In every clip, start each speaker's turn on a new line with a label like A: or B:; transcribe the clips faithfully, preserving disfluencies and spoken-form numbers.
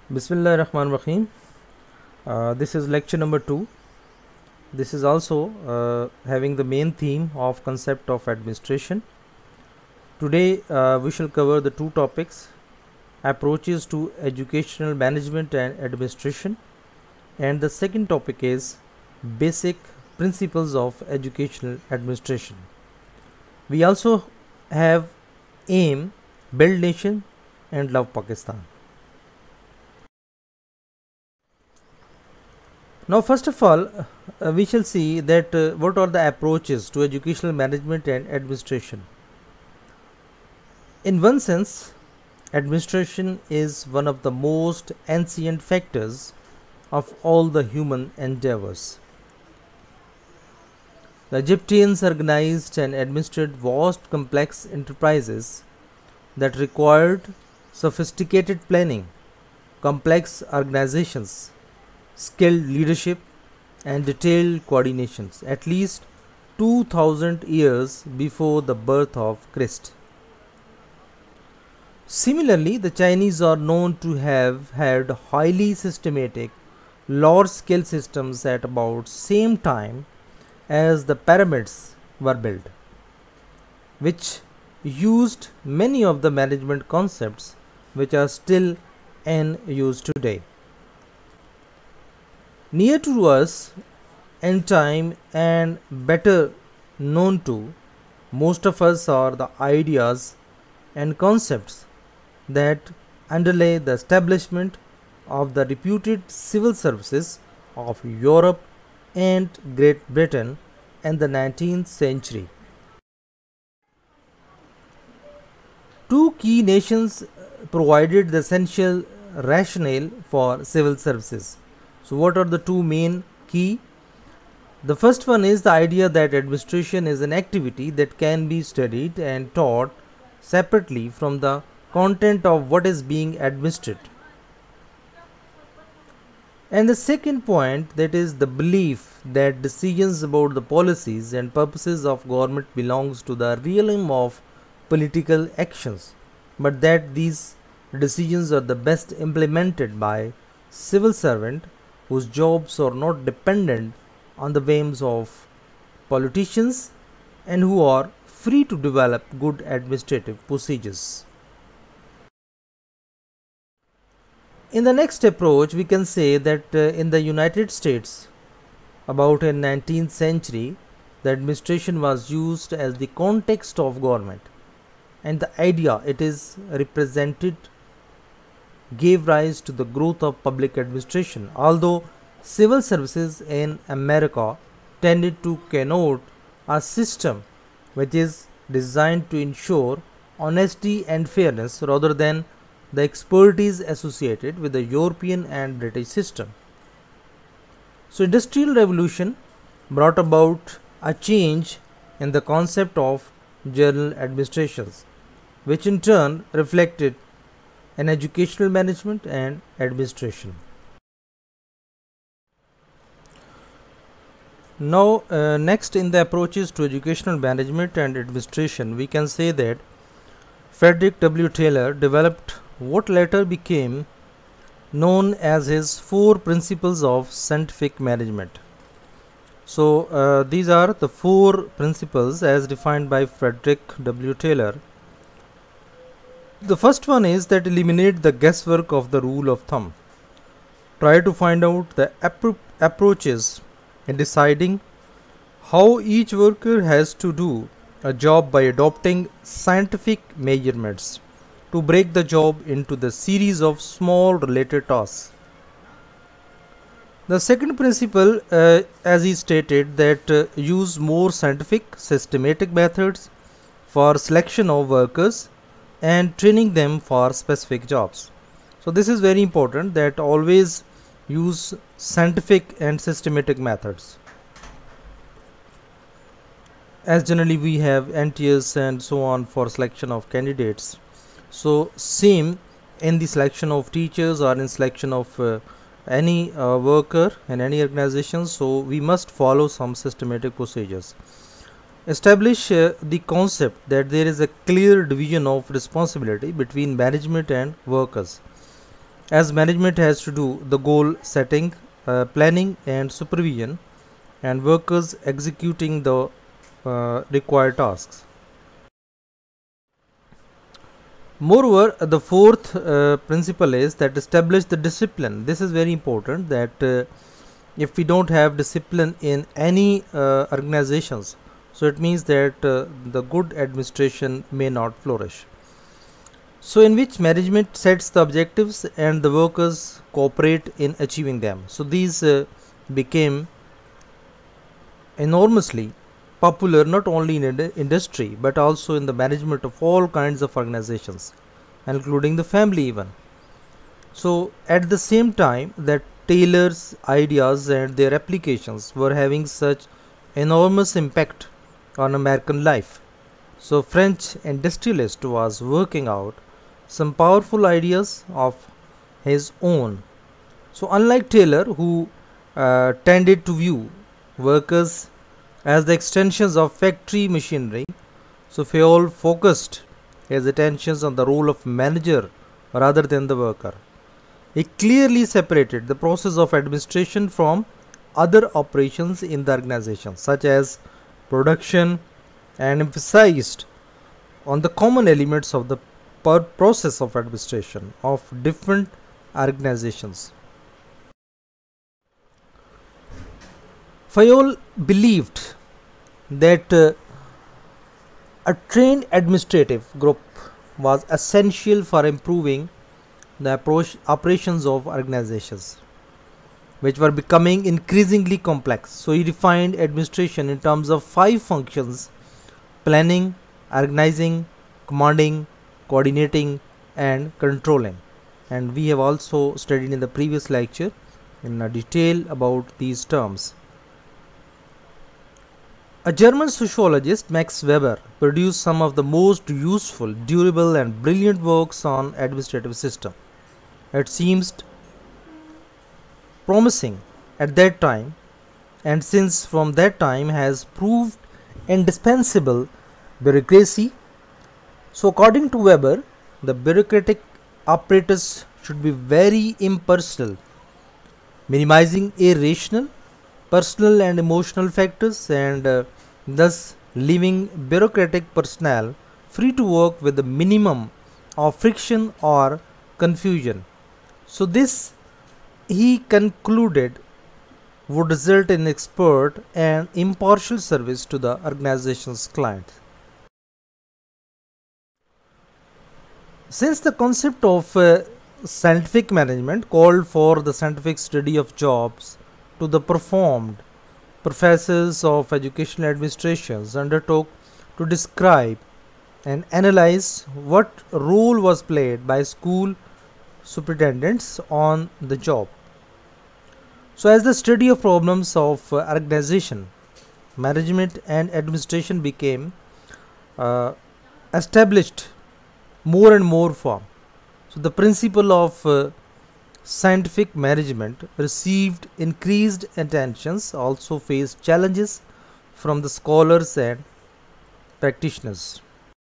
A: Bismillah Rahman Rahim. Uh, this is lecture number two. This is also uh, having the main theme of concept of administration. Today uh, we shall cover the two topics: approaches to educational management and administration, and the second topic is basic principles of educational administration. We also have aim, build nation, and love Pakistan. Now, first of all, uh, we shall see that uh, what are the approaches to educational management and administration. In one sense, administration is one of the most ancient factors of all the human endeavors. The Egyptians organized and administered vast complex enterprises that required sophisticated planning, complex organizations, skilled leadership, and detailed coordinations at least two thousand years before the birth of Christ. Similarly, the Chinese are known to have had highly systematic, large-scale systems at about same time as the pyramids were built, which used many of the management concepts which are still in use today. Near to us in time and better known to most of us are the ideas and concepts that underlay the establishment of the reputed civil services of Europe and Great Britain in the nineteenth century. Two key nations provided the essential rationale for civil services. So, what are the two main key? The first one is the idea that administration is an activity that can be studied and taught separately from the content of what is being administered. And the second point, that is the belief that decisions about the policies and purposes of government belongs to the realm of political actions, but that these decisions are the best implemented by civil servant whose jobs are not dependent on the whims of politicians and who are free to develop good administrative procedures. In the next approach, we can say that uh, in the United States, about in nineteenth century, the administration was used as the context of government, and the idea it is represented gave rise to the growth of public administration, although civil services in America tended to connote a system which is designed to ensure honesty and fairness rather than the expertise associated with the European and British system. So, Industrial Revolution brought about a change in the concept of general administrations, which in turn reflected in educational management and administration. Now, uh, next in the approaches to educational management and administration, we can say that Frederick W. Taylor developed what later became known as his four principles of scientific management. So, uh, these are the four principles as defined by Frederick W. Taylor. The first one is that eliminate the guesswork of the rule of thumb. Try to find out the appro- approaches in deciding how each worker has to do a job by adopting scientific measurements to break the job into the series of small related tasks. The second principle, uh, as he stated, that uh, use more scientific systematic methods for selection of workers and training them for specific jobs. So, this is very important, that always use scientific and systematic methods. As generally we have N T S and so on for selection of candidates. So, same in the selection of teachers or in selection of uh, any uh, worker in any organization. So, we must follow some systematic procedures. Establish uh, the concept that there is a clear division of responsibility between management and workers. as management has to do the goal setting, uh, planning and supervision, and workers executing the uh, required tasks. Moreover, the fourth uh, principle is that establish the discipline. This is very important, that uh, if we don't have discipline in any uh, organizations, so it means that uh, the good administration may not flourish. So in which management sets the objectives and the workers cooperate in achieving them. So these uh, became enormously popular not only in ind- industry but also in the management of all kinds of organizations, including the family even. So at the same time that Taylor's ideas and their applications were having such enormous impact on American life, so French industrialist was working out some powerful ideas of his own. So unlike Taylor, who uh, tended to view workers as the extensions of factory machinery, so Fayol focused his attentions on the role of manager rather than the worker. He clearly separated the process of administration from other operations in the organization, such as production, and emphasized on the common elements of the per process of administration of different organizations. Fayol believed that uh, a trained administrative group was essential for improving the approach operations of organizations, which were becoming increasingly complex. So he defined administration in terms of five functions: planning, organizing, commanding, coordinating and controlling. And we have also studied in the previous lecture in a detail about these terms. A German sociologist, Max Weber, produced some of the most useful, durable and brilliant works on administrative system. It seems promising at that time, and since from that time has proved indispensable bureaucracy. So according to Weber, the bureaucratic apparatus should be very impersonal, minimizing irrational, personal and emotional factors, and uh, thus leaving bureaucratic personnel free to work with the minimum of friction or confusion. So this, he concluded, would result in expert and impartial service to the organization's client. Since the concept of uh, scientific management called for the scientific study of jobs to the performed, professors of educational administrations undertook to describe and analyze what role was played by school superintendents on the job. So as the study of problems of uh, organization, management and administration became uh, established more and more form, so the principle of uh, scientific management received increased attentions, also faced challenges from the scholars and practitioners.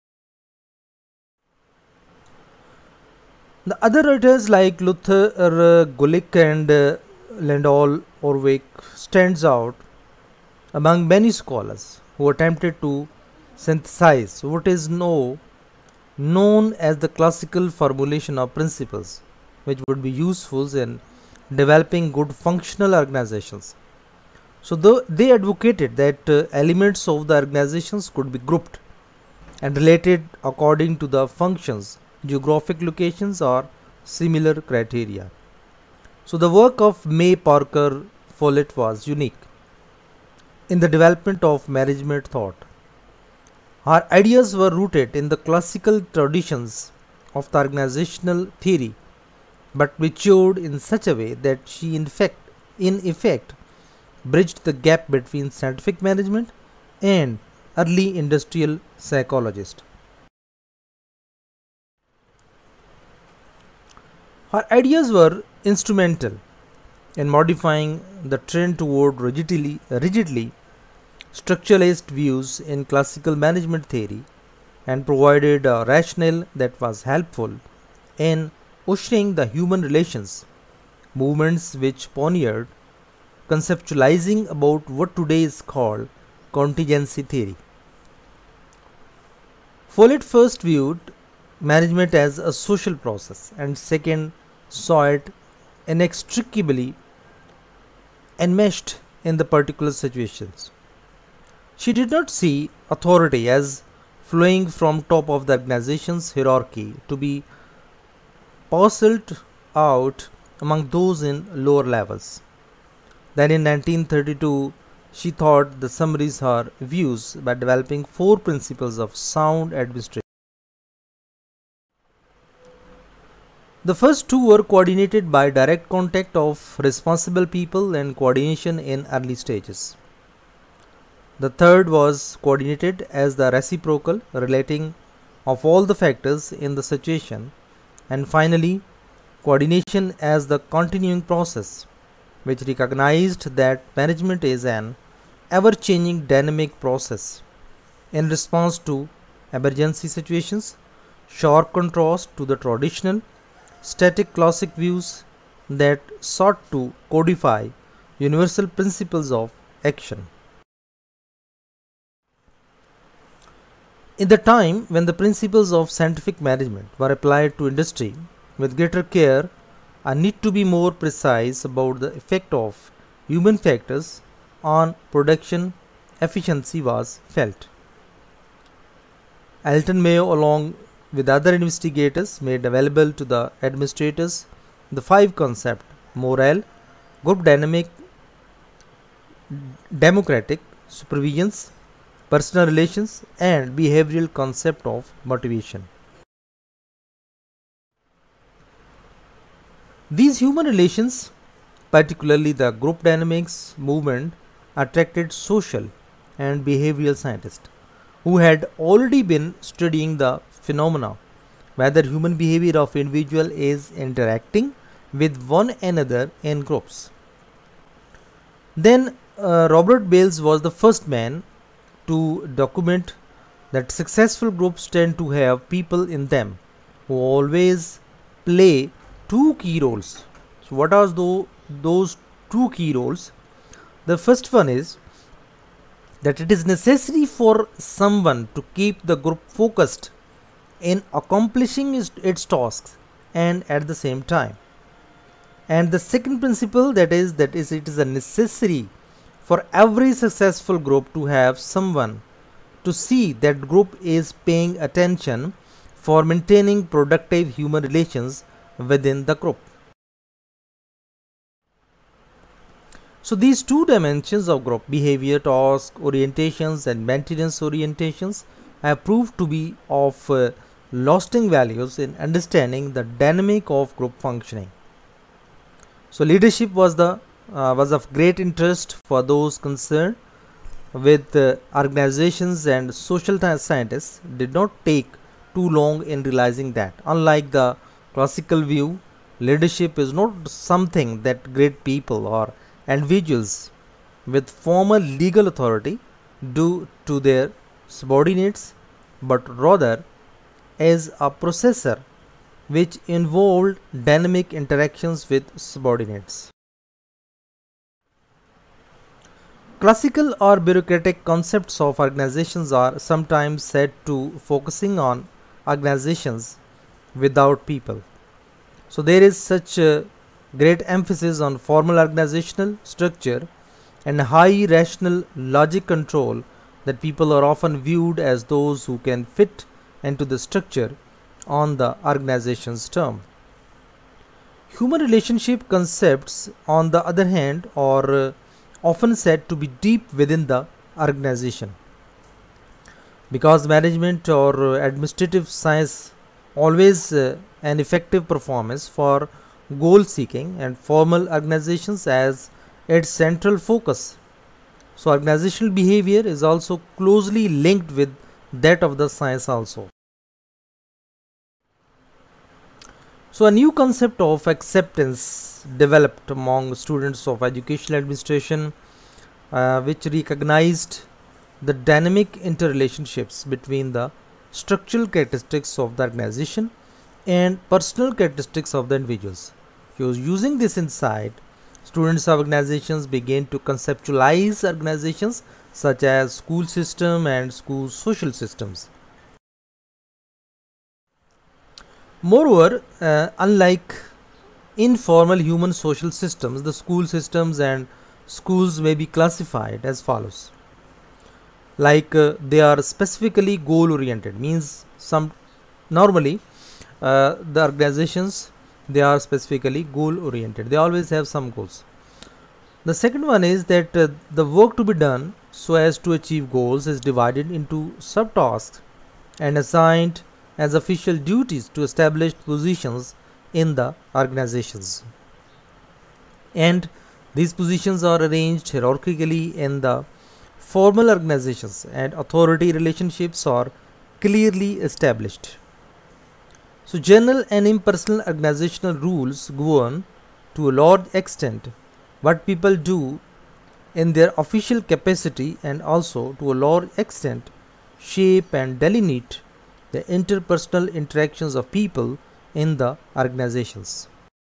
A: The other writers like Luther uh, Gulick and uh, Landau Orwick stands out among many scholars who attempted to synthesize what is now known as the classical formulation of principles, which would be useful in developing good functional organizations. So though they advocated that uh, elements of the organizations could be grouped and related according to the functions, geographic locations or similar criteria. So the work of May Parker Follett was unique in the development of management thought. Her ideas were rooted in the classical traditions of the organizational theory, but matured in such a way that she in fact in effect bridged the gap between scientific management and early industrial psychologists. Her ideas were instrumental in modifying the trend toward rigidly, rigidly structuralist views in classical management theory and provided a rationale that was helpful in ushering the human relations movements which pioneered conceptualizing about what today is called contingency theory. Follett first viewed management as a social process and second saw it inextricably enmeshed in the particular situations. She did not see authority as flowing from top of the organization's hierarchy to be parceled out among those in lower levels. Then in nineteen thirty-two, she thought the summaries her views by developing four principles of sound administration. The first two were coordinated by direct contact of responsible people and coordination in early stages. The third was coordinated as the reciprocal relating of all the factors in the situation, and finally coordination as the continuing process, which recognized that management is an ever-changing dynamic process in response to emergency situations, sharp contrast to the traditional static classic views that sought to codify universal principles of action. In the time when the principles of scientific management were applied to industry with greater care, a need to be more precise about the effect of human factors on production efficiency was felt. Alton Mayo, along with other investigators, made available to the administrators the five concepts: morale, group dynamic, democratic supervisions, personal relations, and behavioral concept of motivation. These human relations, particularly the group dynamics movement, attracted social and behavioral scientists who had already been studying the phenomena whether human behavior of individual is interacting with one another in groups. Then uh, Robert Bales was the first man to document that successful groups tend to have people in them who always play two key roles. So what are those, those two key roles? The first one is that it is necessary for someone to keep the group focused in accomplishing its, its tasks and at the same time. And the second principle, that is that is it is a necessary for every successful group to have someone to see that group is paying attention for maintaining productive human relations within the group. So these two dimensions of group behavior, task orientations and maintenance orientations have proved to be of uh, lasting values in understanding the dynamic of group functioning. So leadership was the uh, was of great interest for those concerned with uh, organizations, and social scientists did not take too long in realizing that, unlike the classical view, leadership is not something that great people or individuals with formal legal authority do to their subordinates, but rather as a processor which involved dynamic interactions with subordinates. Classical or bureaucratic concepts of organizations are sometimes said to focusing on organizations without people. So there is such a great emphasis on formal organizational structure and high rational logic control that people are often viewed as those who can fit into the structure on the organization's term. Human relationship concepts, on the other hand, are uh, often said to be deep within the organization. Because management or uh, administrative science always uh, an effective performance for goal seeking and formal organizations as its central focus. So organizational behavior is also closely linked with that of the science also. So a new concept of acceptance developed among students of educational administration uh, which recognized the dynamic interrelationships between the structural characteristics of the organization and personal characteristics of the individuals. Using this insight, students of organizations begin to conceptualize organizations such as school system and school social systems. Moreover, uh, unlike informal human social systems, the school systems and schools may be classified as follows. Like uh, they are specifically goal oriented, means some normally uh, the organizations, they are specifically goal oriented, they always have some goals. The second one is that uh, the work to be done so as to achieve goals is divided into subtasks and assigned as official duties to established positions in the organizations, and these positions are arranged hierarchically in the formal organizations, and authority relationships are clearly established. So general and impersonal organizational rules govern to a large extent what people do in their official capacity, and also to a large extent shape and delineate the interpersonal interactions of people in the organizations.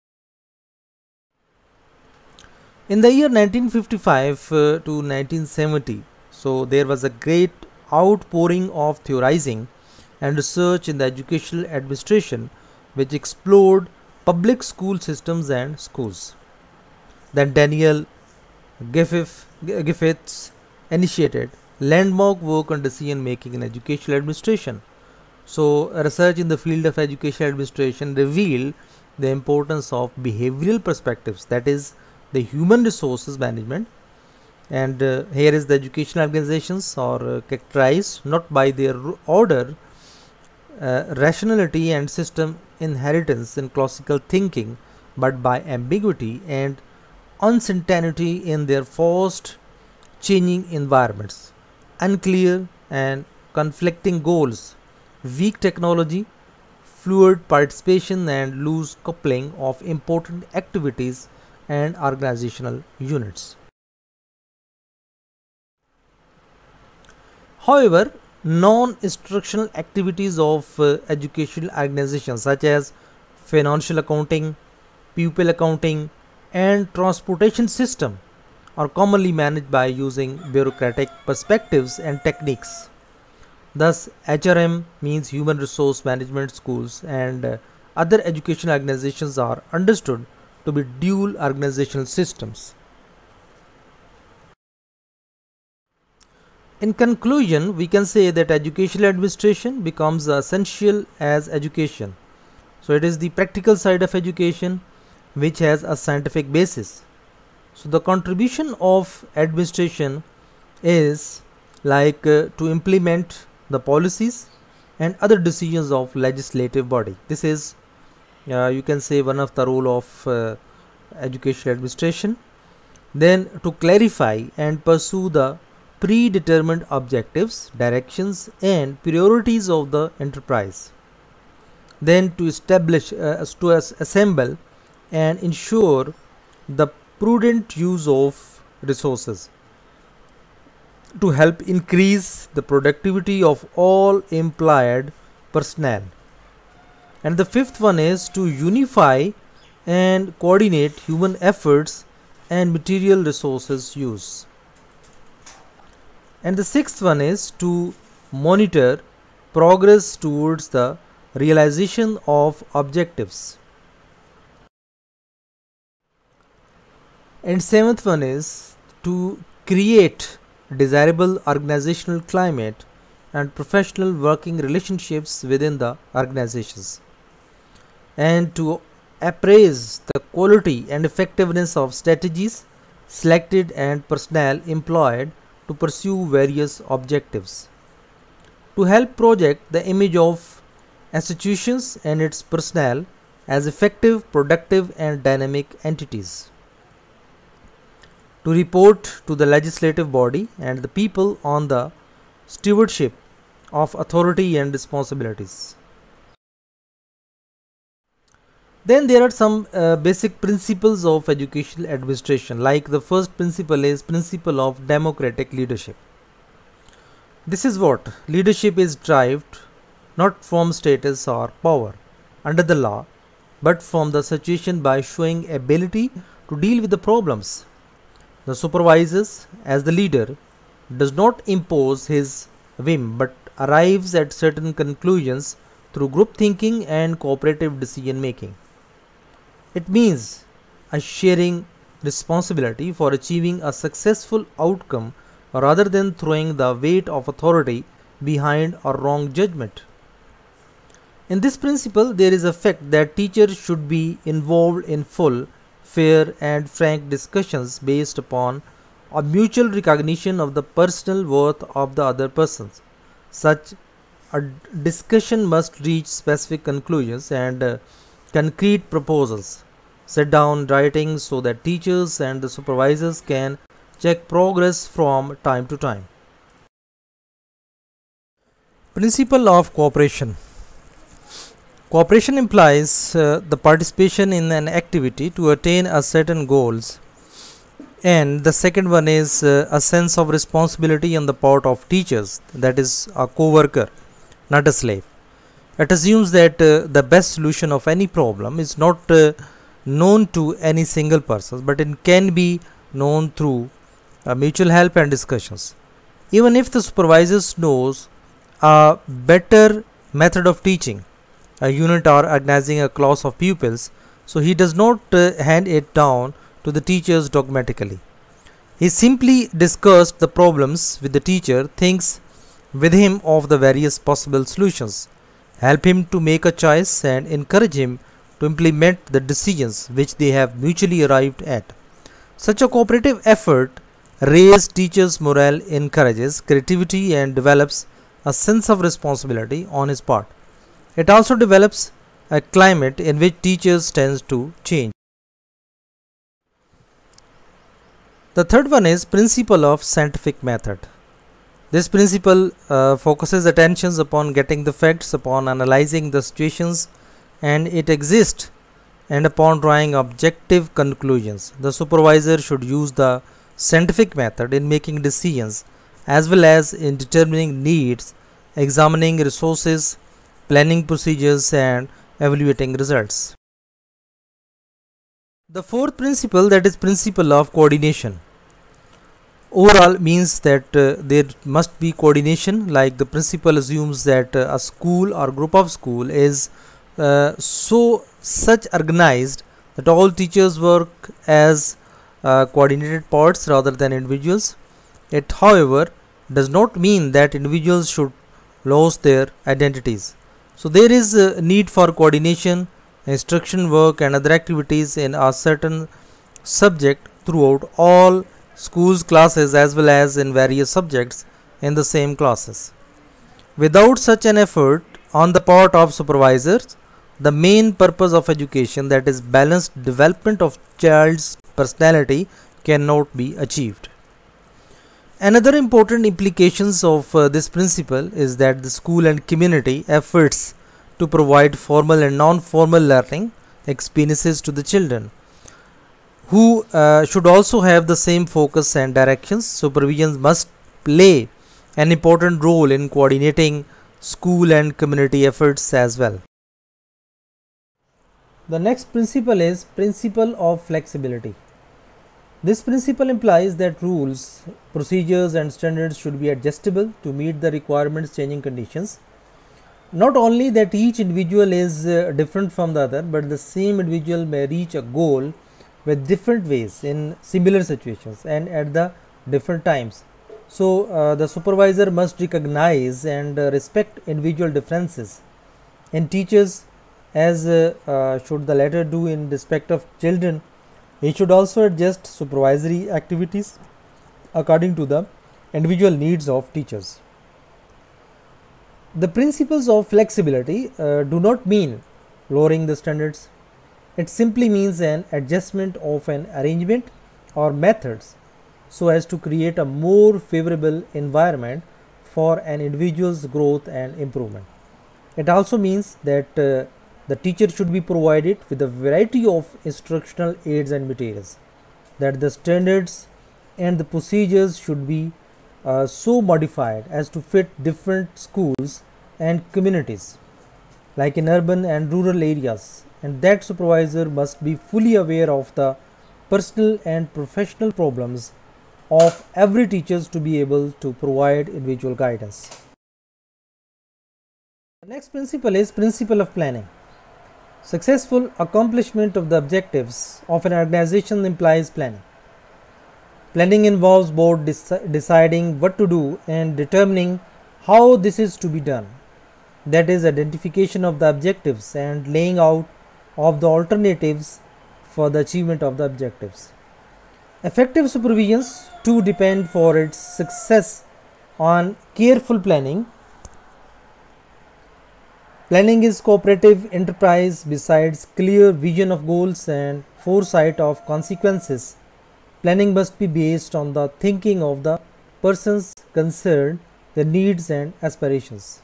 A: In the year nineteen fifty-five uh, to nineteen seventy, so there was a great outpouring of theorizing and research in the educational administration which explored public school systems and schools. Then Daniel Griffith, Griffiths initiated landmark work on decision making in educational administration. So research in the field of educational administration revealed the importance of behavioral perspectives, that is the human resources management. And uh, here is the educational organizations are uh, characterized not by their order, uh, rationality and system inheritance in classical thinking, but by ambiguity and uncertainty in their fast changing environments, unclear and conflicting goals, weak technology, fluid participation and loose coupling of important activities and organizational units. However, non-instructional activities of uh, educational organizations such as financial accounting, pupil accounting and transportation system are commonly managed by using bureaucratic perspectives and techniques. Thus, H R M means human resource management schools and uh, other educational organizations are understood to be dual organizational systems. In conclusion, we can say that educational administration becomes essential as education. So it is the practical side of education which has a scientific basis. So the contribution of administration is like uh, to implement the policies and other decisions of legislative body. This is uh, you can say one of the role of uh, educational administration. Then to clarify and pursue the predetermined objectives, directions and priorities of the enterprise. Then to establish, uh, to assemble and ensure the prudent use of resources to help increase the productivity of all employed personnel. And the fifth one is to unify and coordinate human efforts and material resources use. And the sixth one is to monitor progress towards the realization of objectives. And seventh one is to create desirable organizational climate and professional working relationships within the organizations, and to appraise the quality and effectiveness of strategies selected and personnel employed to pursue various objectives, to help project the image of institutions and its personnel as effective, productive and dynamic entities, to report to the legislative body and the people on the stewardship of authority and responsibilities. Then there are some uh, basic principles of educational administration. Like the first principle is principle of democratic leadership. This is what leadership is derived not from status or power, under the law, but from the situation by showing ability to deal with the problems. The supervisors, as the leader, does not impose his whim but arrives at certain conclusions through group thinking and cooperative decision making. It means a sharing responsibility for achieving a successful outcome rather than throwing the weight of authority behind a wrong judgment. In this principle, there is a fact that teachers should be involved in full, fair, and frank discussions based upon a mutual recognition of the personal worth of the other persons. Such a discussion must reach specific conclusions and uh, concrete proposals set down writing so that teachers and the supervisors can check progress from time to time. Principle of cooperation. Cooperation implies uh, the participation in an activity to attain a certain goals, and the second one is uh, a sense of responsibility on the part of teachers, that is a co-worker, not a slave. It assumes that uh, the best solution of any problem is not uh, known to any single person, but it can be known through uh, mutual help and discussions. Even if the supervisor knows a better method of teaching a unit or organizing a class of pupils, so he does not uh, hand it down to the teachers dogmatically. He simply discussed the problems with the teacher, thinks with him of the various possible solutions, help him to make a choice, and encourage him to implement the decisions which they have mutually arrived at. Such a cooperative effort raises teachers' morale, encourages creativity, and develops a sense of responsibility on his part. It also develops a climate in which teachers tend to change. The third one is principle of scientific method. This principle uh, focuses attentions upon getting the facts, upon analyzing the situations and it exists, and upon drawing objective conclusions. The supervisor should use the scientific method in making decisions as well as in determining needs, examining resources, planning procedures, and evaluating results. The fourth principle, that is principle of coordination. Overall means that uh, there must be coordination, like the principle assumes that uh, a school or group of school is uh, so such organized that all teachers work as uh, coordinated parts rather than individuals. It, however, does not mean that individuals should lose their identities. So there is a need for coordination, instruction work, and other activities in a certain subject throughout all schools classes as well as in various subjects in the same classes. Without such an effort on the part of supervisors, the main purpose of education, that is balanced development of child's personality, cannot be achieved. Another important implications of uh, this principle is that the school and community efforts to provide formal and non-formal learning experiences to the children, who uh, should also have the same focus and directions. Supervision must play an important role in coordinating school and community efforts as well. The next principle is principle of flexibility. This principle implies that rules, procedures, and standards should be adjustable to meet the requirements changing conditions. Not only that each individual is uh, different from the other, but the same individual may reach a goal with different ways in similar situations and at the different times. So uh, the supervisor must recognize and uh, respect individual differences in teachers, as uh, uh, should the latter do in respect of children. He should also adjust supervisory activities according to the individual needs of teachers. The principles of flexibility uh, do not mean lowering the standards. It simply means an adjustment of an arrangement or methods so as to create a more favorable environment for an individual's growth and improvement. It also means that uh, the teacher should be provided with a variety of instructional aids and materials, that the standards and the procedures should be uh, so modified as to fit different schools and communities. like in urban and rural areas, and that supervisor must be fully aware of the personal and professional problems of every teacher to be able to provide individual guidance. The next principle is principle of planning. Successful accomplishment of the objectives of an organization implies planning. Planning involves both deci- deciding what to do and determining how this is to be done. That is, identification of the objectives and laying out of the alternatives for the achievement of the objectives. Effective supervisions too depend for its success on careful planning. Planning is cooperative enterprise. Besides clear vision of goals and foresight of consequences, planning must be based on the thinking of the persons concerned, their needs and aspirations.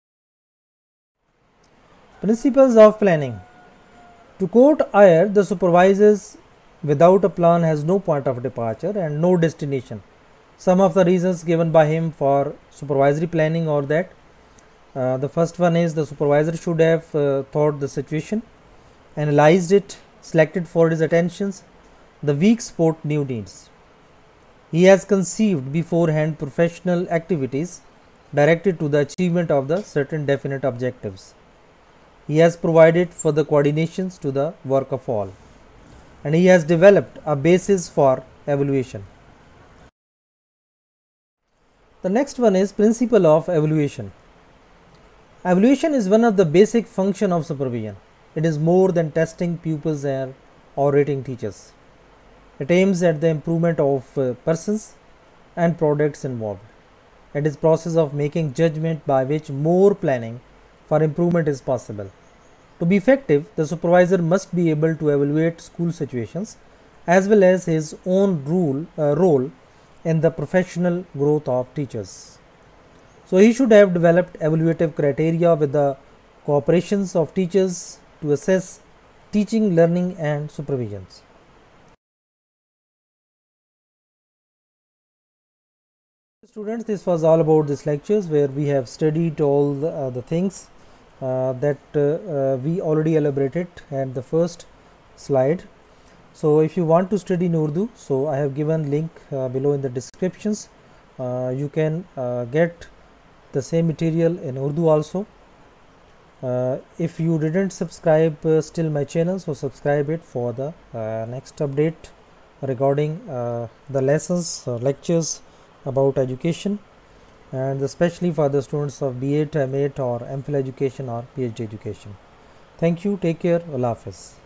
A: Principles of planning. To quote Ayer, the supervisors without a plan has no point of departure and no destination. Some of the reasons given by him for supervisory planning are that uh, the first one is the supervisor should have uh, thought the situation, analyzed it, selected for his attentions the weak spot new needs. He has conceived beforehand professional activities directed to the achievement of the certain definite objectives. He has provided for the coordinations to the work of all, and he has developed a basis for evaluation. The next one is principle of evaluation. Evaluation is one of the basic functions of supervision. It is more than testing pupils or rating teachers. It aims at the improvement of uh, persons and products involved. It is process of making judgment by which more planning for improvement is possible. To be effective, the supervisor must be able to evaluate school situations as well as his own rule, uh, role in the professional growth of teachers. So he should have developed evaluative criteria with the cooperations of teachers to assess teaching, learning and supervisions. Students, this was all about this lectures where we have studied all the, uh, the things uh, that uh, uh, we already elaborated at the first slide. So if you want to study in Urdu, so I have given link uh, below in the descriptions. Uh, you can uh, get the same material in Urdu also. Uh, if you didn't subscribe uh, still my channel, so subscribe it for the uh, next update regarding uh, the lessons or lectures about education, and especially for the students of B Ed, M Ed or M Phil education or P H D education. Thank you. Take care. Allah Hafiz.